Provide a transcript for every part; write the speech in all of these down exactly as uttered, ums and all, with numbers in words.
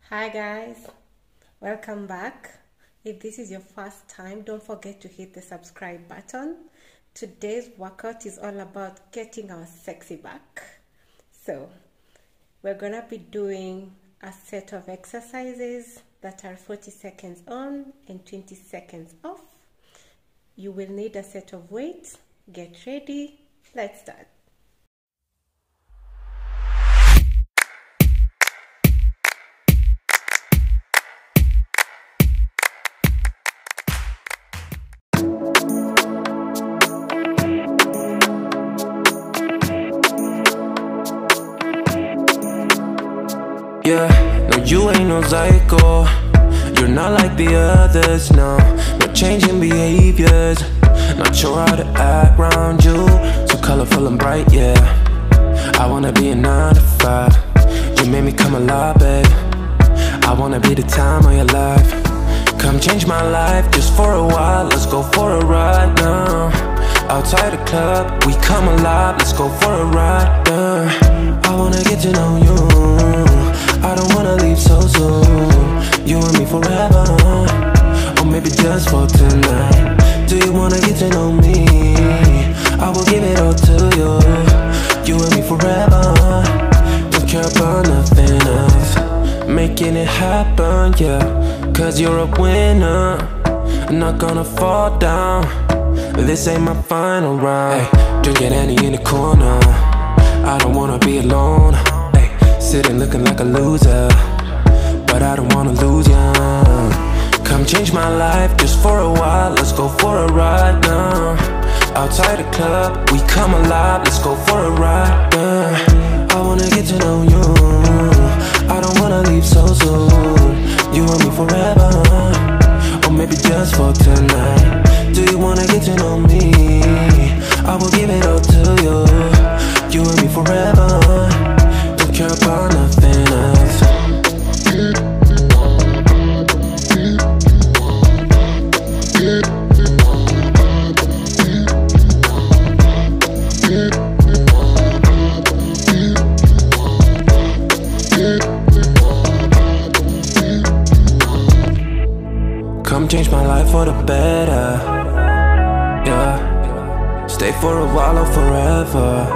Hi guys, welcome back. If this is your first time, don't forget to hit the subscribe button. Today's workout is all about getting our sexy back. So we're gonna be doing a set of exercises that are forty seconds on and twenty seconds off. You will need a set of weights. Get ready. Let's start. Yeah, no, you ain't no psycho. You're not like the others, no. No changing behaviors. Not sure how to act around you. So colorful and bright, yeah. I wanna be a nine to five. You made me come alive, babe. I wanna be the time of your life. Come change my life just for a while. Let's go for a ride now. Outside the club, we come alive. Let's go for a ride now. I wanna get to know you. I don't wanna leave so soon. You and me forever, or maybe just for tonight. Do you wanna get to know me? I will give it all to you. You and me forever. Don't care about nothing else. Making it happen, yeah. Cause you're a winner. I'm not gonna fall down. This ain't my final round. Hey, drinking Annie in the corner. I don't wanna be alone. Sitting looking like a loser, but I don't wanna lose ya. Come change my life just for a while. Let's go for a ride now. Outside the club, we come alive. Let's go for a ride now. I wanna get to know you. I don't wanna leave so soon. You and me forever, or maybe just for tonight. Do you wanna get to know me? I will give it all to you. You and me forever. Care about nothing else. Come change my life for the better. Yeah. Stay for a while or forever.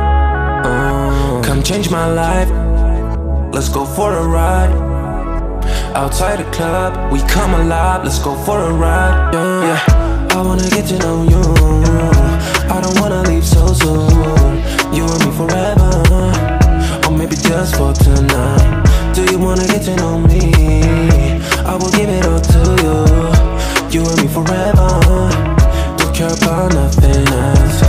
Come change my life. Let's go for a ride. Outside the club, we come alive. Let's go for a ride. Yeah, yeah. I wanna get to know you. I don't wanna leave so soon. You and me forever, or maybe just for tonight. Do you wanna get to know me? I will give it all to you. You and me forever. Don't care about nothing else.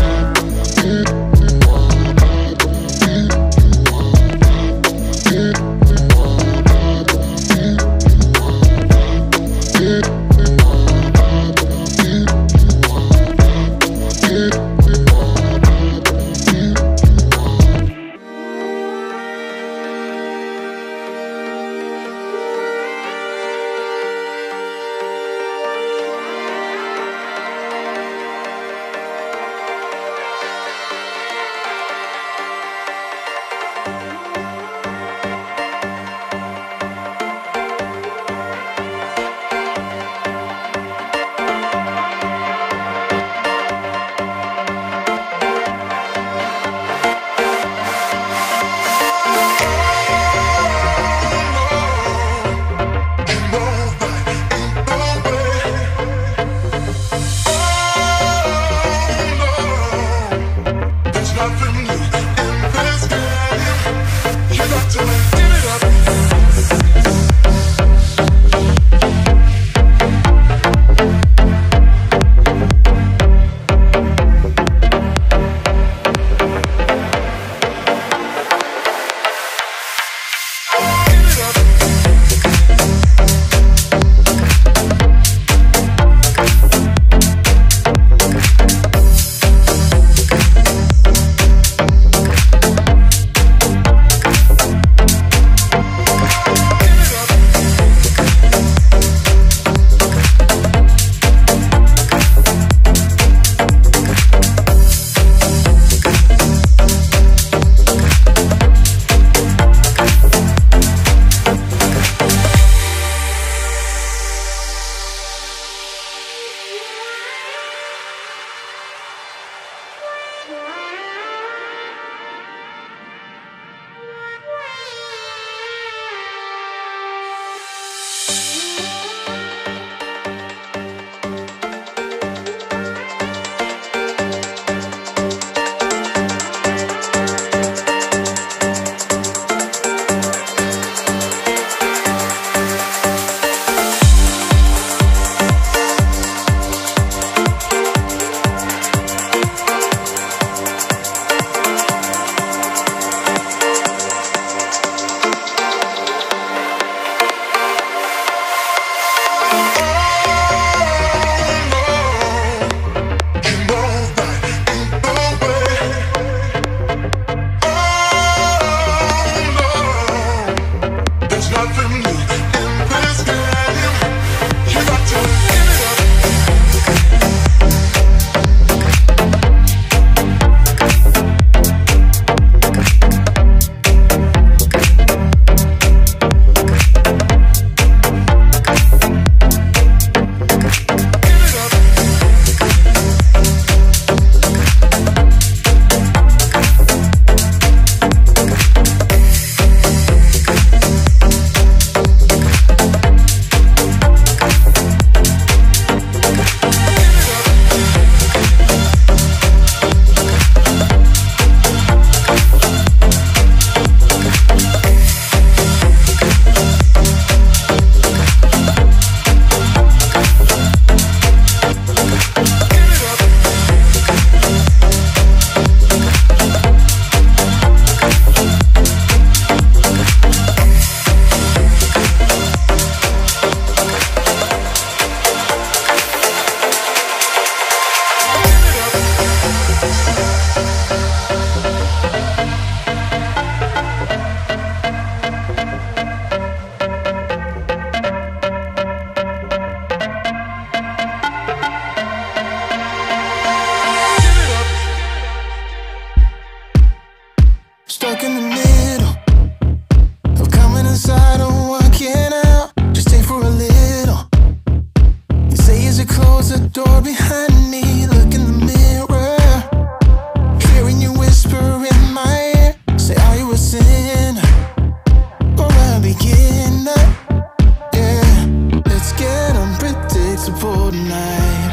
inside and walking out. Just stay for a little. You say as you close the door behind me, look in the mirror, hearing you whisper in my ear, say, are you a sinner or a beginner? Yeah, let's get unpredictable tonight.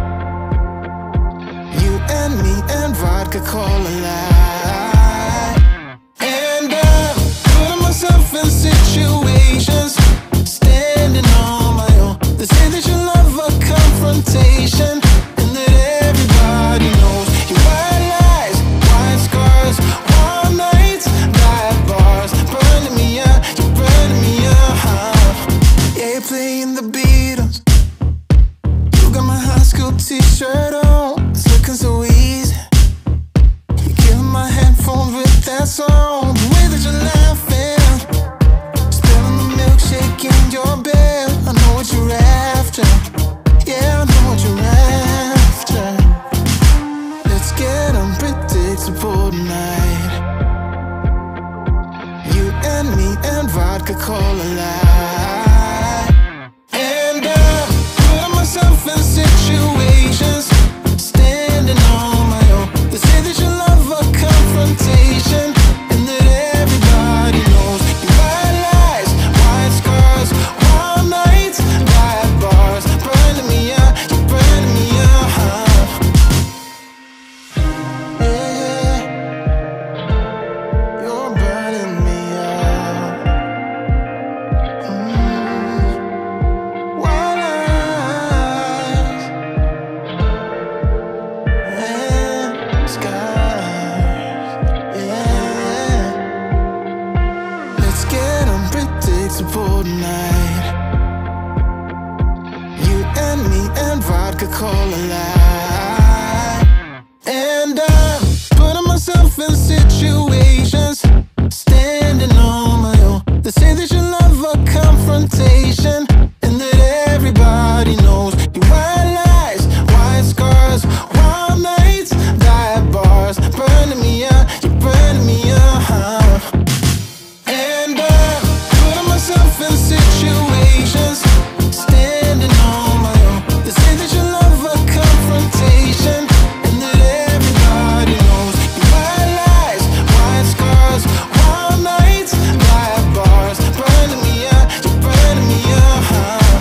You and me and vodka Cola Light. And I'm putting myself in situations, standing on my own. They say that you love a confrontation, and that everybody knows your white lies, white scars, warm nights, black bars, burning me up, you're burning me up. Yeah, you're playing the Beatles. You got my high school t-shirt on, it's looking so easy. You're killing my headphones with that song. The way that you're laughing, spilling the milkshake in your bed. I know what you're after. Yeah, I know what you're after. Let's get unpredictable tonight. You and me and vodka Cola Light. And I'm putting myself in situations, standing on my own. They say that you love a confrontation, and that everybody knows your white lies, white scars, warm nights, black bars, burning me up, you're burning me up. Yeah, you're burning me up. Mm. White lies and scars. Yeah, let's get unpredictable tonight. You and me and vodka Cola Light. And I'm putting myself in situations, standing on my own. They say that you love a confrontation, and that everybody knows your white lies, white scars, warm nights, black bars, burning me up, you're burning me up. And I'm putting myself in situations, standing on my own. They say that you love a confrontation, and that everybody knows your white lies, white scars, warm nights, black bars, burning me up, you're burning me up.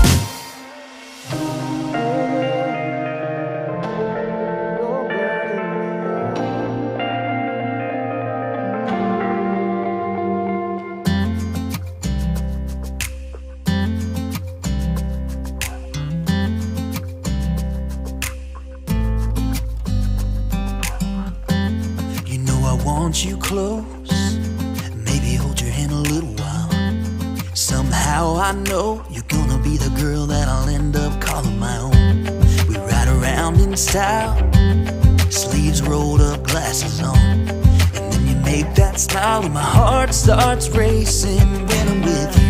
You know I want you close, maybe hold your hand a little while. Somehow I know you're gonna be the girl that I'll end up calling my own. We ride around in style, sleeves rolled up, glasses on, and then you make that smile and my heart starts racing when I'm with you.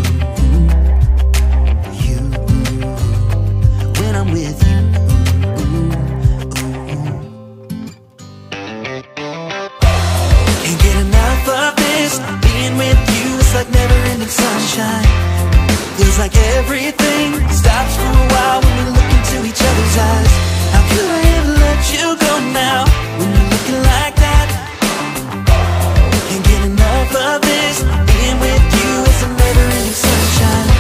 You, when I'm with you. Can't get enough of this, being with you, it's like never-ending sunshine. Feels like everything stops for a while when we look into each other's eyes. How could I ever let you go now, when you're looking like that? Can't get enough of this, being with you, it's a never-ending sunshine.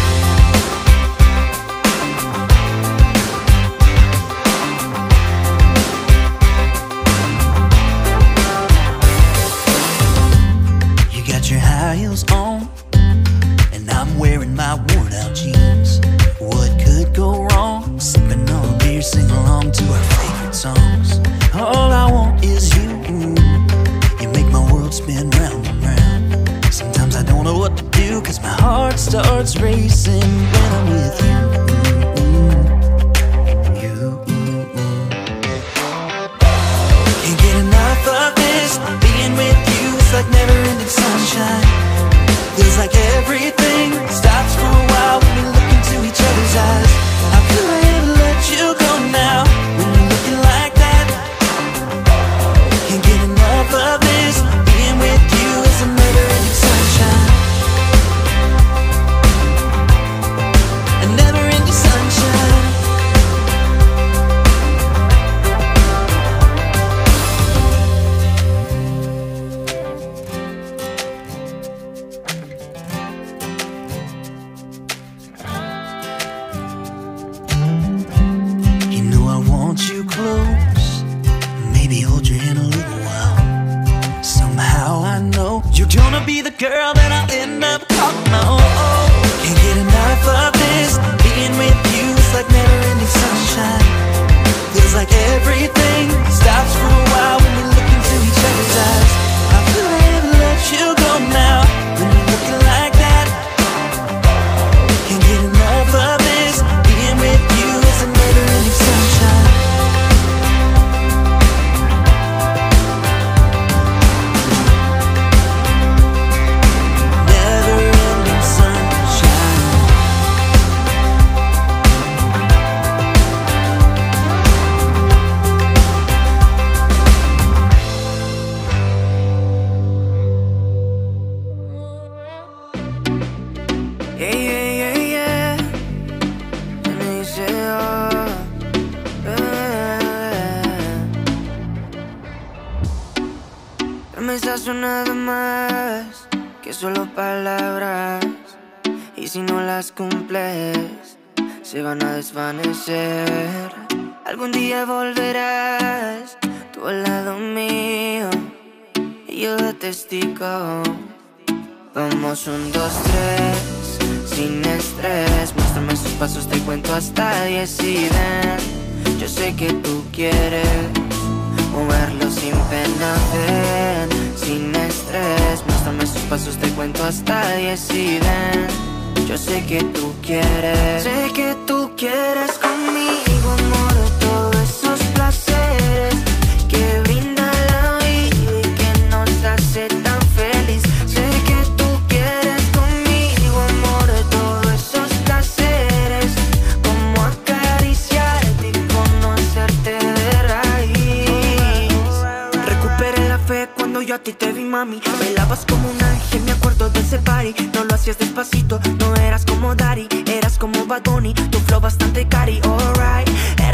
You got your high heels on, and I'm wearing my worn out jeans. What could go wrong? Sipping on a beer, sing along to our favorite songs. All I want is you. You make my world spin round and round. Sometimes I don't know what to do, cause my heart starts racing when I'm with you. You. Can't get enough of this, being with you, it's like never-ending sunshine. Feels like everything stops for a while when we look into each other's eyes. How could I ever let you go now, when you're looking like that? Can't get enough of this, being with you is a never-ending sunshine. girl, then I'll end up calling my own. Can't get enough of this. Being with you is like never-ending sunshine. Feels like everything stops for a while when we look into each other's eyes. How could I ever let you go now when you're looking like that? Can't get enough of this. Being with you is a never-ending sunshine. Never-ending sunshine. Yeah, yeah, yeah, yeah. And they say, oh, yeah. Promesas una nada más que solo palabras, y si no las cumples se van a desvanecer. Algún día volverás tú al lado mío y yo de testigo. Vamos un, dos, tres, sin estrés. Muéstrame sus pasos, te cuento hasta diez y ven. Yo sé que tú quieres moverlo sin pena, ven. Sin estrés, muéstrame sus pasos, te cuento hasta diez y ven. Yo sé que tú quieres, sé que tú quieres conmigo, amor, todos esos placeres que brinda la vida y que nos hace tan feliz. Sé que tú quieres conmigo, amor, todos esos placeres, como acariciarte y conocerte de raíz. Recuperé la fe cuando yo a ti te vi, mami. Bailabas como un ángel, me acuerdo de ese party. No lo hacías despacito, no eras como Daddy, eras como Bad Bunny, tu flow bastante cari, alright.